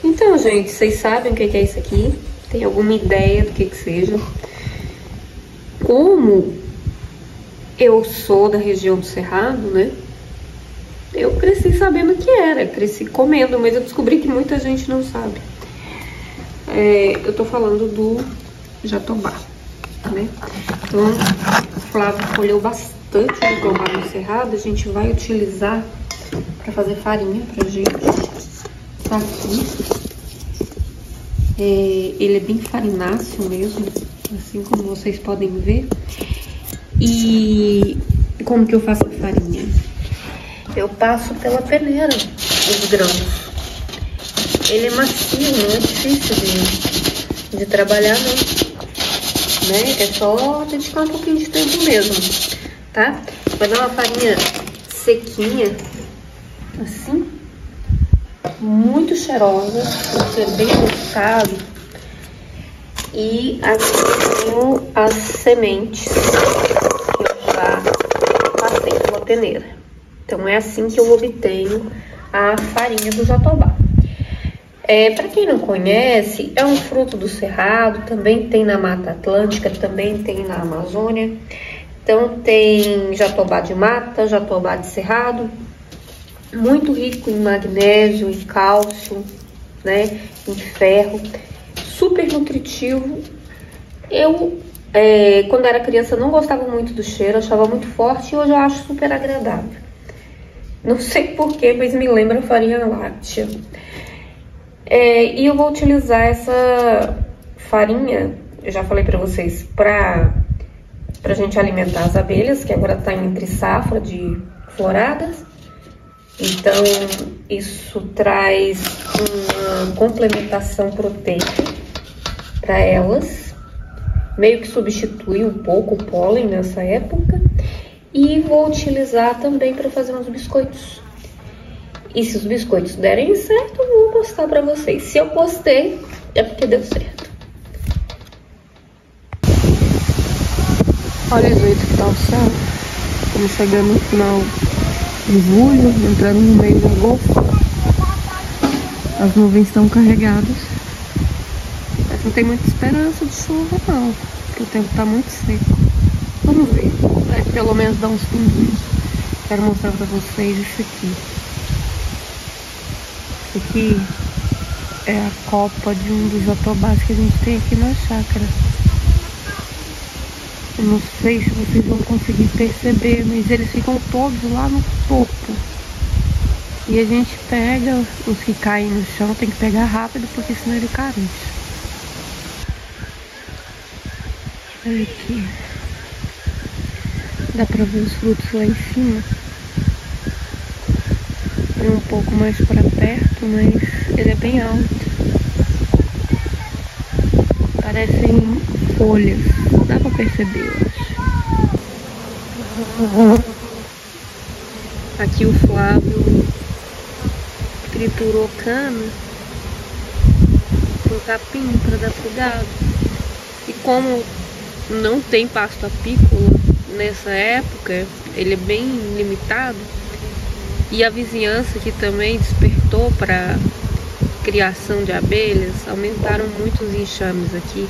Então, gente, vocês sabem o que é isso aqui? Tem alguma ideia do que seja? Como eu sou da região do Cerrado, né? Eu cresci sabendo o que era, cresci comendo, mas eu descobri que muita gente não sabe. Eu tô falando do jatobá, né? Então, o Flávio colheu bastante jatobá no Cerrado, a gente vai utilizar para fazer farinha pra gente. Tá aqui. Ele é bem farináceo mesmo, assim como vocês podem ver. E como que eu faço a farinha? Eu passo pela peneira os grãos. Ele é macio, não é difícil de trabalhar, não. Né? É só dedicar um pouquinho de tempo mesmo, tá? Vai dar uma farinha sequinha, assim, muito cheirosa, vai ser bem adocicado. E aqui eu tenho as sementes que eu já passei pela peneira. Então é assim que eu obtenho a farinha do jatobá. Para quem não conhece, é um fruto do Cerrado, também tem na Mata Atlântica, também tem na Amazônia. Então tem jatobá de mata, jatobá de cerrado, muito rico em magnésio, em cálcio, né, em ferro, super nutritivo. Eu, quando era criança, não gostava muito do cheiro, achava muito forte, e hoje eu acho super agradável. Não sei porquê, mas me lembra farinha láctea. E eu vou utilizar essa farinha, eu já falei pra vocês, pra gente alimentar as abelhas, que agora tá entre safra de floradas. Então, isso traz uma complementação proteica para elas, meio que substitui um pouco o pólen nessa época. E vou utilizar também para fazer uns biscoitos. E se os biscoitos derem certo, eu vou postar para vocês. Se eu postei, é porque deu certo. Olha o jeito que tá o céu. Estamos chegando no final de julho, entrando no mês de agosto. As nuvens estão carregadas. Mas não tem muita esperança de chuva não, porque o tempo tá muito seco. Vamos ver, vai pelo menos dar uns pinguinhos. Quero mostrar pra vocês isso aqui. Isso aqui é a copa de um dos jatobás que a gente tem aqui na chácara. Eu não sei se vocês vão conseguir perceber, mas eles ficam todos lá no topo. E a gente pega os que caem no chão, tem que pegar rápido, porque senão ele carencia. Olha aqui. Dá pra ver os frutos lá em cima. É um pouco mais pra perto, mas ele é bem alto. Parecem folhas. Dá pra perceber, eu acho. Aqui o Flávio triturou cana com capim pra dar pro gado. E como não tem pasto apícola nessa época, ele é bem limitado, e a vizinhança que também despertou para criação de abelhas, aumentaram muito os enxames aqui.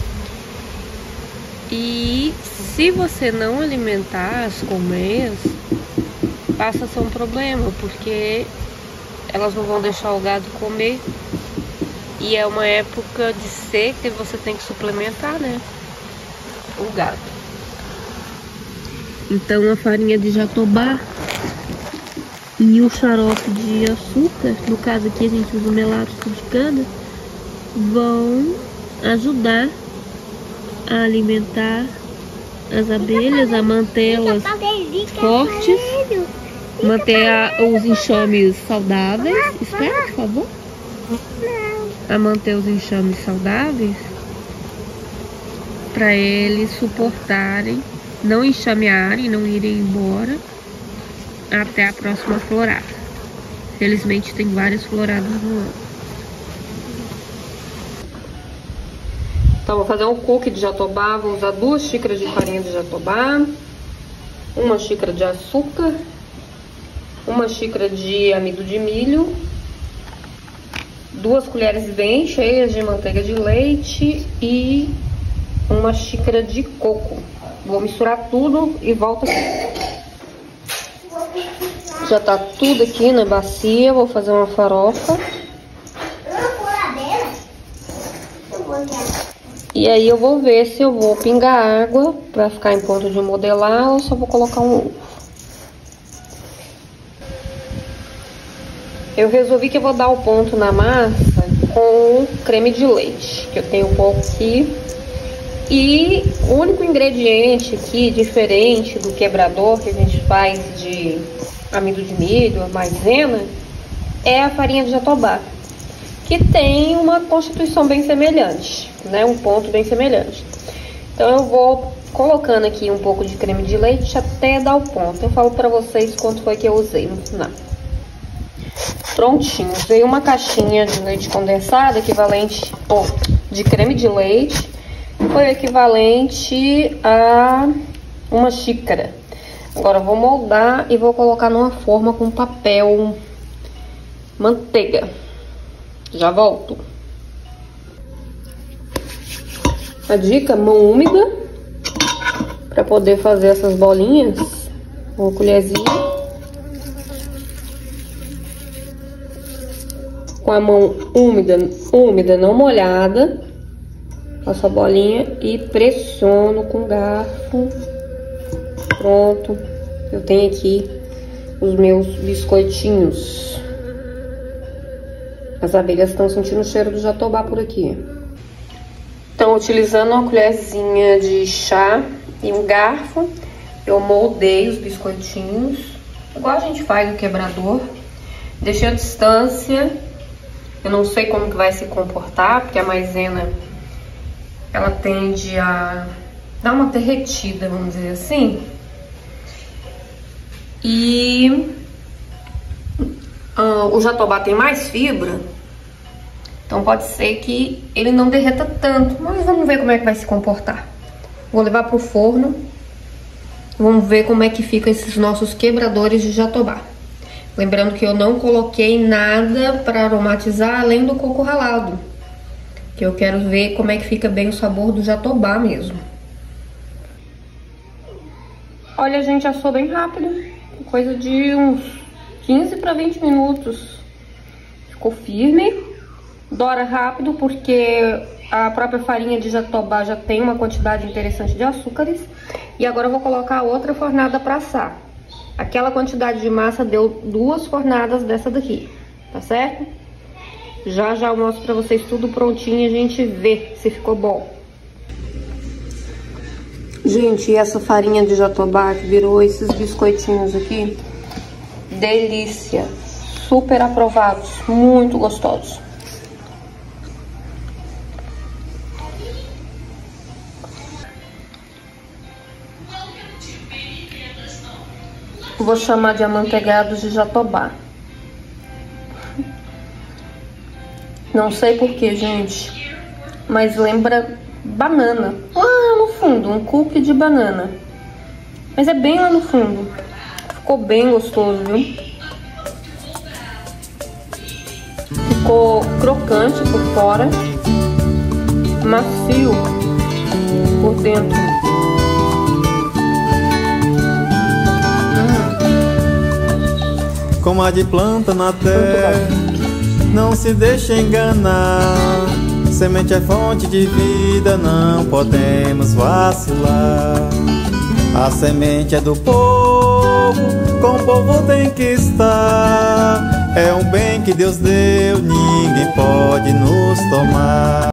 E se você não alimentar as colmeias, passa a ser um problema, porque elas não vão deixar o gado comer, e é uma época de seca e você tem que suplementar, né, o gado. Então a farinha de jatobá e o xarope de açúcar, no caso aqui a gente usa o melaço de cana, vão ajudar a alimentar as abelhas, a mantê-las fortes, manter os enxames saudáveis. Espera, por favor. A manter os enxames saudáveis, para eles suportarem, não enxamearem, não irem embora até a próxima florada. Felizmente tem várias floradas no ano. Então vou fazer um cookie de jatobá. Vou usar 2 xícaras de farinha de jatobá, 1 xícara de açúcar, 1 xícara de amido de milho, 2 colheres bem cheias de manteiga de leite e 1 xícara de coco. Vou misturar tudo e volto aqui. Já tá tudo aqui na bacia, vou fazer uma farofa. E aí eu vou ver se eu vou pingar água pra ficar em ponto de modelar ou só vou colocar um ovo. Eu resolvi que eu vou dar o ponto na massa com creme de leite, que eu tenho um pouco aqui. E o único ingrediente aqui, diferente do quebrador que a gente faz de amido de milho, maisena, é a farinha de jatobá, que tem uma constituição bem semelhante, né? Um ponto bem semelhante. Então eu vou colocando aqui um pouco de creme de leite até dar o ponto. Eu falo pra vocês quanto foi que eu usei no final. Prontinho, usei uma caixinha de leite condensado, equivalente, de creme de leite, foi equivalente a 1 xícara. Agora eu vou moldar e vou colocar numa forma com papel manteiga. Já volto. A dica, mão úmida, para poder fazer essas bolinhas. Uma colherzinha. Com a mão úmida, não molhada. Faço a bolinha e pressiono com o garfo. Pronto. Eu tenho aqui os meus biscoitinhos. As abelhas estão sentindo o cheiro do jatobá por aqui. Então, utilizando uma colherzinha de chá e um garfo, eu moldei os biscoitinhos, igual a gente faz no quebrador. Deixei a distância. Eu não sei como que vai se comportar, porque a maisena, ela tende a dar uma derretida, vamos dizer assim. E o jatobá tem mais fibra, então pode ser que ele não derreta tanto, mas vamos ver como é que vai se comportar. Vou levar pro forno, vamos ver como é que fica esses nossos quebradores de jatobá. Lembrando que eu não coloquei nada para aromatizar além do coco ralado, que eu quero ver como é que fica bem o sabor do jatobá mesmo. Olha, gente, assou bem rápido. Coisa de uns 15 para 20 minutos. Ficou firme. Dora rápido porque a própria farinha de jatobá já tem uma quantidade interessante de açúcares. E agora eu vou colocar outra fornada para assar. Aquela quantidade de massa deu 2 fornadas dessa daqui, tá certo? Já eu mostro pra vocês tudo prontinho e a gente vê se ficou bom. Gente, e essa farinha de jatobá que virou esses biscoitinhos aqui, delícia, super aprovados, muito gostosos. Vou chamar de amanteigados de jatobá. Não sei porquê, gente, mas lembra banana. Lá no fundo, um cookie de banana. Mas é bem lá no fundo. Ficou bem gostoso, viu? Ficou crocante por fora, macio por dentro. Como a de planta na terra, não se deixe enganar. Semente é fonte de vida, não podemos vacilar. A semente é do povo, com o povo tem que estar. É um bem que Deus deu, ninguém pode nos tomar.